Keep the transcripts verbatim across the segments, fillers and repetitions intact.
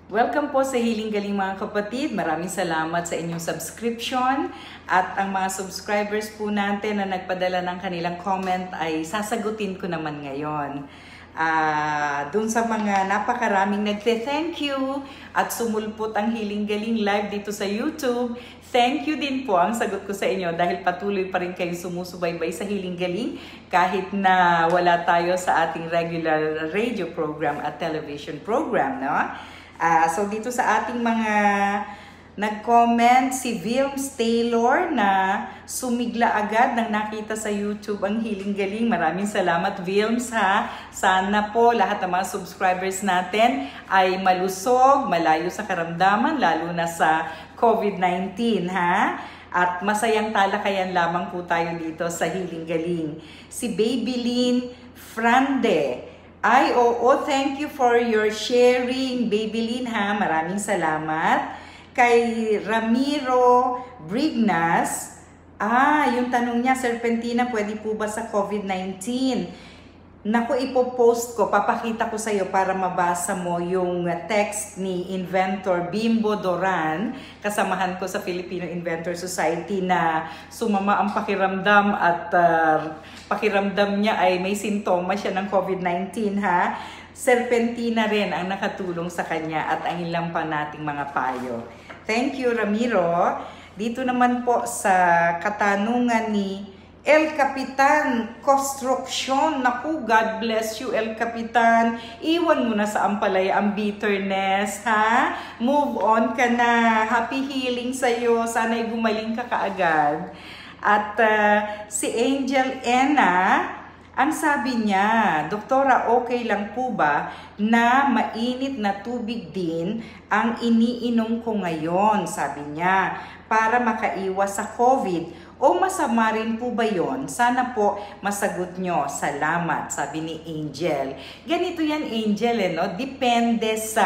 Welcome po sa Healing Galing mga kapatid. Maraming salamat sa inyong subscription at ang mga subscribers po natin na nagpadala ng kanilang comment ay sasagutin ko naman ngayon. Uh, Doon sa mga napakaraming nagte-thank you at sumulpot ang Healing Galing live dito sa YouTube, thank you din po ang sagot ko sa inyo dahil patuloy pa rin kayo sumusubaybay sa Healing Galing kahit na wala tayo sa ating regular radio program at television program, no? Uh, so dito sa ating mga nag-comment, si Vilms Taylor na sumigla agad nang nakita sa YouTube ang Healing Galing. Maraming salamat Vilms ha. Sana po lahat ng mga subscribers natin ay malusog, malayo sa karamdaman, lalo na sa COVID nineteen ha. At masayang talakayan lamang po tayo dito sa Healing Galing. Si Babylin Frande. Ay, oo, thank you for your sharing, Babylin ha. Maraming salamat. Kay Ramiro Brignas, ah, yung tanong niya, Serpentina, pwede po ba sa COVID nineteen? Naku, ipopost ko, papakita ko sa iyo para mabasa mo yung text ni Inventor Bimbo Doran, kasamahan ko sa Filipino Inventor Society na sumama ang pakiramdam at uh, pakiramdam niya ay may simptoma siya ng COVID nineteen ha. Serpentina rin ang nakatulong sa kanya at ang ilang pa nating mga payo. Thank you Ramiro. Dito naman po sa katanungan ni El Capitan Construction. Naku, God bless you, El Capitan. Iwan mo na sa Ampalaya ang bitterness, ha? Move on ka na. Happy healing sa'yo. Sana'y gumaling ka kaagad. At uh, si Angel Ena, ang sabi niya, Doktora, okay lang po ba na mainit na tubig din ang iniinom ko ngayon? Sabi niya, para makaiwas sa COVID. O masama rin po ba yun? Sana po masagot nyo. Salamat, sabi ni Angel. Ganito yan, Angel, eh, no? Depende sa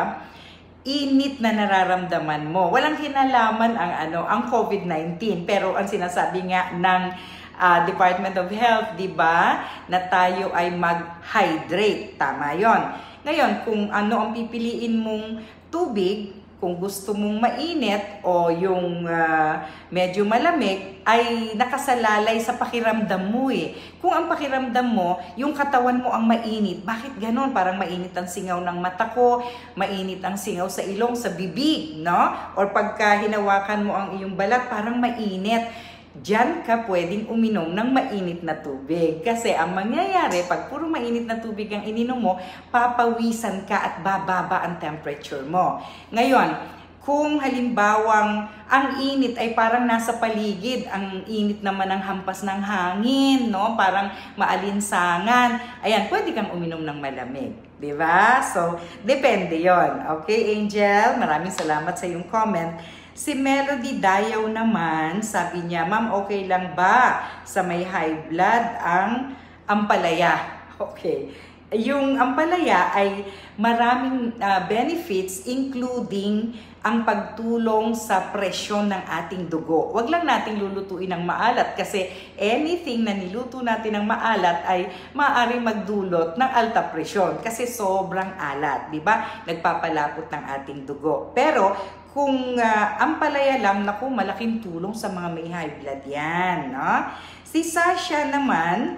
init na nararamdaman mo. Walang kinalaman ang, ano, ang COVID nineteen. Pero ang sinasabi nga ng uh, Department of Health, di ba, na tayo ay mag-hydrate. Tama yon. Ngayon, kung ano ang pipiliin mong tubig, kung gusto mong mainit o yung uh, medyo malamig, ay nakasalalay sa pakiramdam mo eh. Kung ang pakiramdam mo, yung katawan mo ang mainit, bakit ganon? Parang mainit ang singaw ng mata ko, mainit ang singaw sa ilong, sa bibig, no? Or pagka hinawakan mo ang iyong balat, parang mainit. Diyan ka pwedeng uminom ng mainit na tubig. Kasi ang mangyayari, pag puro mainit na tubig ang ininom mo, papawisan ka at bababa ang temperature mo. Ngayon, kung halimbawang ang init ay parang nasa paligid, ang init naman ng hampas ng hangin, no? Parang maalinsangan, ayan, pwede kang uminom ng malamig. Diba? So, depende yon. Okay, Angel? Maraming salamat sa iyong comment. Si Melody Dayaw naman, sabi niya, Ma'am, okay lang ba sa may high blood ang ampalaya? Okay. Yung ampalaya ay maraming uh, benefits including ang pagtulong sa presyon ng ating dugo. Huwag lang nating lulutuin ng maalat kasi anything na niluto natin ng maalat ay maaaring magdulot ng alta presyon kasi sobrang alat, di ba? Nagpapalapot ng ating dugo. Pero kung uh, ampalaya lang, naku, malaking tulong sa mga may high blood yan, no? Si Sasha naman,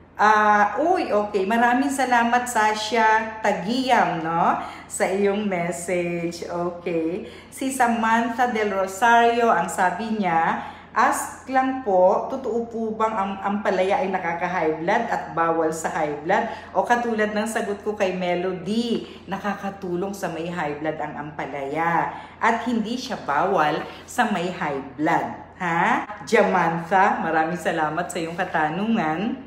uh, uy, okay, maraming salamat Sasha Tagiyam, no? Sa iyong message, okay. Si Samantha Del Rosario, ang sabi niya, ask lang po, totoo po bang ang ampalaya ay nakaka-high blood at bawal sa high blood? O katulad ng sagot ko kay Melody, nakakatulong sa may high blood ang ampalaya at hindi siya bawal sa may high blood. Ha? Jamantha, maraming salamat sa iyong katanungan.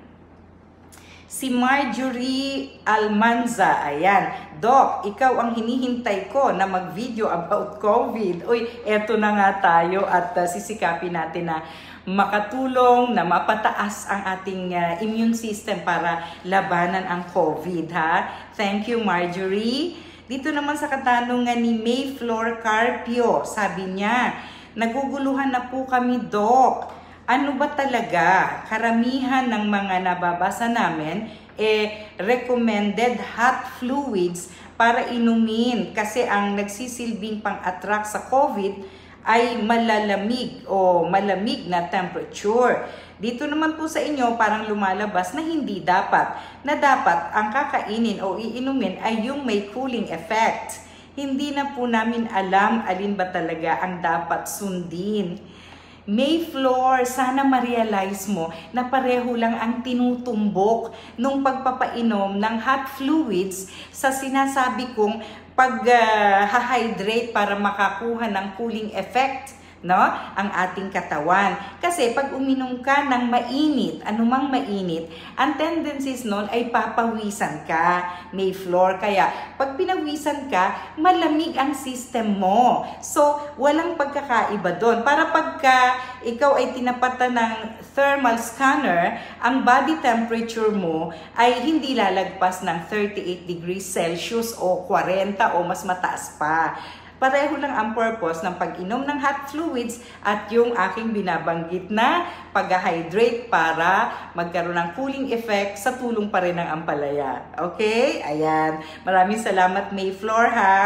Si Marjorie Almanza, ayan, Doc, ikaw ang hinihintay ko na mag-video about COVID. Uy, eto na nga tayo at uh, sisikapin natin na makatulong, na mapataas ang ating uh, immune system para labanan ang COVID, ha? Thank you, Marjorie. Dito naman sa katanungan ni Mayflor Carpio, sabi niya, naguguluhan na po kami, Doc. ano ba talaga? Karamihan ng mga nababasa namin, eh, recommended hot fluids para inumin kasi ang nagsisilbing pang-attract sa COVID ay malalamig o malamig na temperature. Dito naman po sa inyo parang lumalabas na hindi dapat, na dapat ang kakainin o iinumin ay yung may cooling effect. Hindi na po namin alam alin ba talaga ang dapat sundin. Mayflower, sana ma-realize mo na pareho lang ang tinutumbok nung pagpapainom ng hot fluids sa sinasabi kong pag-hydrate uh, para makakuha ng cooling effect, no, ang ating katawan. Kasi pag uminom ka ng mainit, anumang mainit, ang tendencies nun ay papawisan ka, Mayflower. Kaya pag pinawisan ka, malamig ang system mo. So, walang pagkakaiba doon. Para pagka ikaw ay tinapatan ng thermal scanner, ang body temperature mo ay hindi lalagpas ng thirty-eight degrees Celsius o forty o mas mataas pa. Pareho lang ang purpose ng pag-inom ng hot fluids at yung aking binabanggit na pag-hydrate para magkaroon ng cooling effect sa tulong pa rin ng ampalaya. Okay? Ayan. Maraming salamat, Mayflower, ha?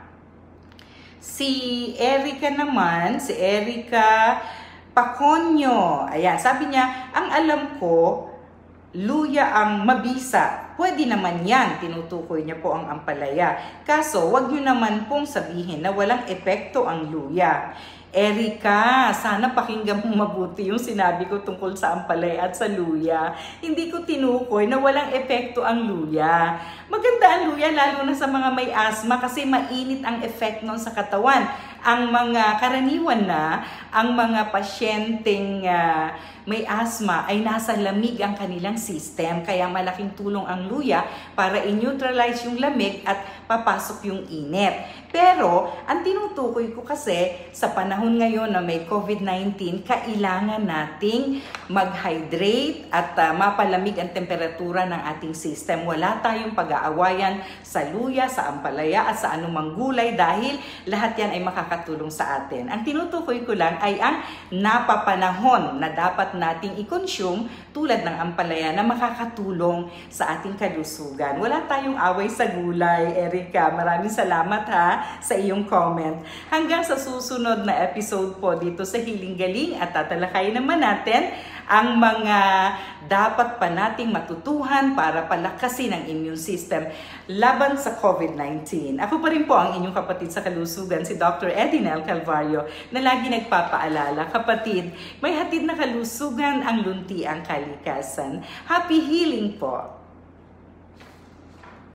Si Erica naman, si Erica Paconyo. Ayan, sabi niya, ang alam ko, luya ang mabisa. Pwede naman yan, tinutukoy niya po ang ampalaya. Kaso, wag niyo naman pong sabihin na walang epekto ang luya. Erica, sana pakinggan mo mabuti yung sinabi ko tungkol sa ampalaya at sa luya. Hindi ko tinukoy na walang epekto ang luya. Maganda ang luya lalo na sa mga may asthma kasi mainit ang effect nun sa katawan. Ang mga karaniwan na, ang mga pasyenteng uh, may asthma ay nasa lamig ang kanilang system. Kaya malaking tulong ang luya para i-neutralize yung lamig at papasok yung init. Pero, ang tinutukoy ko kasi sa panahon ngayon na may COVID nineteen, kailangan nating mag-hydrate at uh, mapalamig ang temperatura ng ating system. Wala tayong pag-aawayan sa luya, sa ampalaya at sa anumang gulay dahil lahat yan ay makakatulong sa atin. Ang tinutukoy ko lang ay ang napapanahon na dapat nating i-consume tulad ng ampalaya na makakatulong sa ating kalusugan. Wala tayong away sa gulay, Erica. Maraming salamat ha sa iyong comment. Hanggang sa susunod na episode po dito sa Hiling Galing at tatalakayin naman natin ang mga dapat pa nating matutuhan para palakasin ang immune system laban sa COVID nineteen. Ako pa rin po ang inyong kapatid sa kalusugan, si Doctor Edinel Calvario, na lagi nagpapaalala, kapatid, may hatid na kalusugan ang lunti ang kalikasan. Happy healing po!